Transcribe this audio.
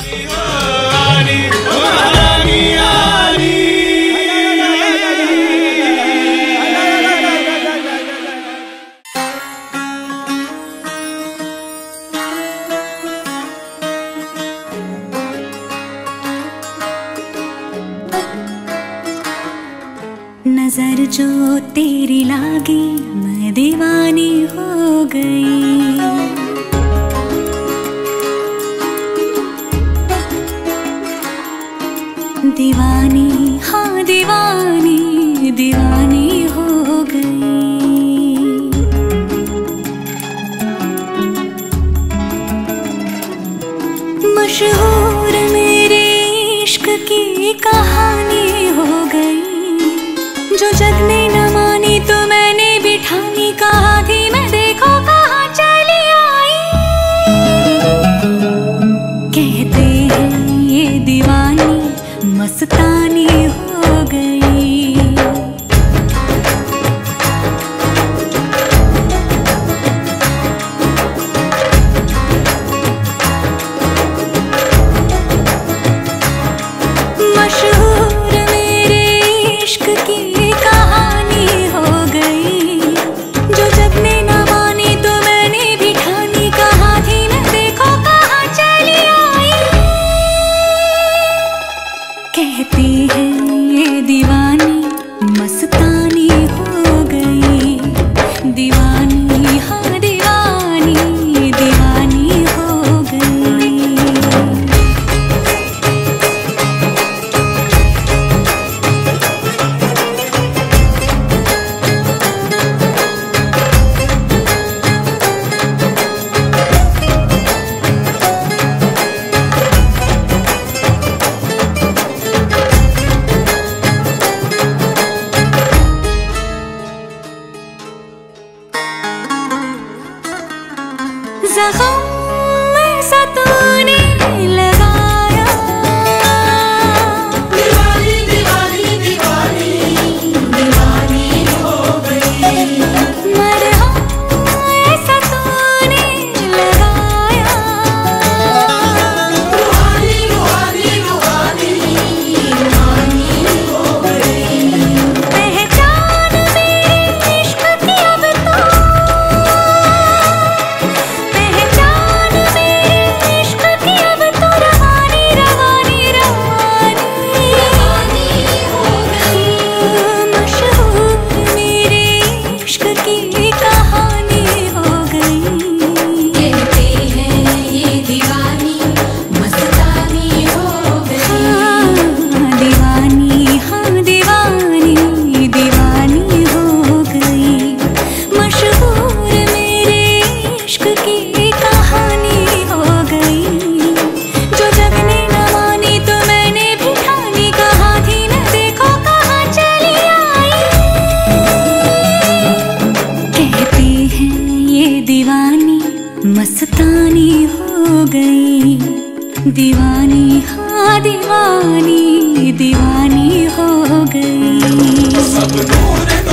नजर जो तेरी लागी मैं दीवानी हो गई। दीवानी हाँ दीवानी दीवानी हो गई। मशहूर मेरे इश्क की कहानी हो गई। जो जग ने न मानी तो मैंने भी ठानी। कहा थी मैं देखो कहाँ चली आई। कहते हैं ये दीवानी मस्तानी हो गई। मशहूर मेरे इश्क की कहानी हो गई। जो जग ने न मानी तो मैंने भी ठानी। कहा थी मैं देखो कहाँ चली आई। कहती है ये दीवानी मस्तानी हो गई। दीवानी हाँ दीवानी दीवानी हो गई। ज़ख्म ऐसा तूने लगाया। दीवानी दीवानी दीवानी दीवानी हो गई। मरहम ऐसा तूने लगाया। रूहानी रूहानी रूहानी रूहानी हो गई। पहचान मेरे इश्क की अब तो। मस्तानी हो गई। दीवानी हाँ दीवानी दीवानी हो गई। सब नूर